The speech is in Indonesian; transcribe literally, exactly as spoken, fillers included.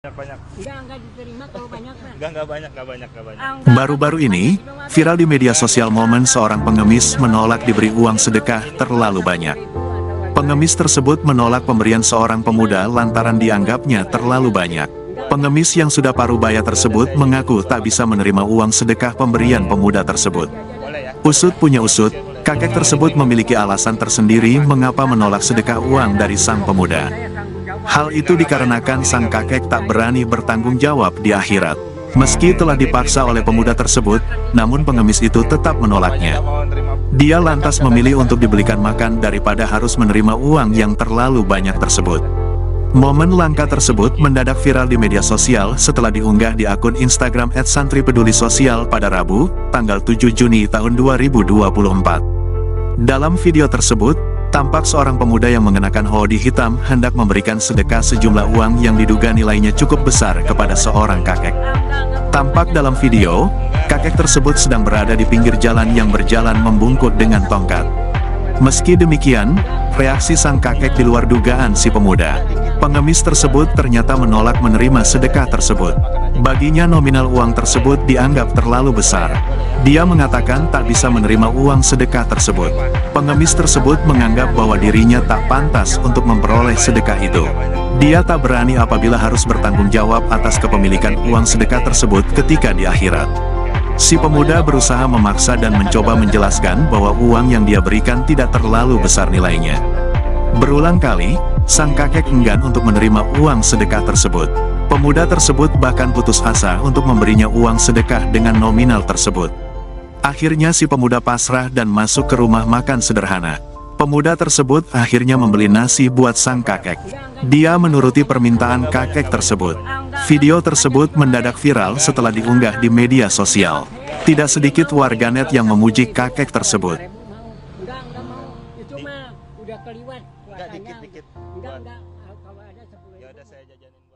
Banyak-banyak. Enggak, enggak diterima kalau banyak, Pak. Enggak, enggak banyak, enggak banyak, enggak banyak. Baru-baru ini, viral di media sosial momen seorang pengemis menolak diberi uang sedekah terlalu banyak. Pengemis tersebut menolak pemberian seorang pemuda lantaran dianggapnya terlalu banyak. Pengemis yang sudah parubaya tersebut mengaku tak bisa menerima uang sedekah pemberian pemuda tersebut. Usut punya usut, kakek tersebut memiliki alasan tersendiri mengapa menolak sedekah uang dari sang pemuda. Hal itu dikarenakan sang kakek tak berani bertanggung jawab di akhirat. Meski telah dipaksa oleh pemuda tersebut, namun pengemis itu tetap menolaknya. Dia lantas memilih untuk dibelikan makan daripada harus menerima uang yang terlalu banyak tersebut. Momen langka tersebut mendadak viral di media sosial setelah diunggah di akun Instagram et santri peduli sosial pada Rabu, tanggal tujuh Juni tahun dua ribu dua puluh empat. Dalam video tersebut, tampak seorang pemuda yang mengenakan hoodie hitam hendak memberikan sedekah sejumlah uang yang diduga nilainya cukup besar kepada seorang kakek. Tampak dalam video, kakek tersebut sedang berada di pinggir jalan yang berjalan membungkuk dengan tongkat. Meski demikian, reaksi sang kakek di luar dugaan si pemuda. Pengemis tersebut ternyata menolak menerima sedekah tersebut. Baginya nominal uang tersebut dianggap terlalu besar. Dia mengatakan tak bisa menerima uang sedekah tersebut. Pengemis tersebut menganggap bahwa dirinya tak pantas untuk memperoleh sedekah itu. Dia tak berani apabila harus bertanggung jawab atas kepemilikan uang sedekah tersebut ketika di akhirat. Si pemuda berusaha memaksa dan mencoba menjelaskan bahwa uang yang dia berikan tidak terlalu besar nilainya. Berulang kali, sang kakek enggan untuk menerima uang sedekah tersebut. Pemuda tersebut bahkan putus asa untuk memberinya uang sedekah dengan nominal tersebut. Akhirnya si pemuda pasrah dan masuk ke rumah makan sederhana. Pemuda tersebut akhirnya membeli nasi buat sang kakek. Dia menuruti permintaan kakek tersebut. Video tersebut mendadak viral setelah diunggah di media sosial. Tidak sedikit warganet yang memuji kakek tersebut. Enggak, enggak mau. Itu mah udah keliwat. Enggak, dikit-dikit. Enggak, enggak. Kalau ada sepuluh ribu. Ya udah saya jajanin.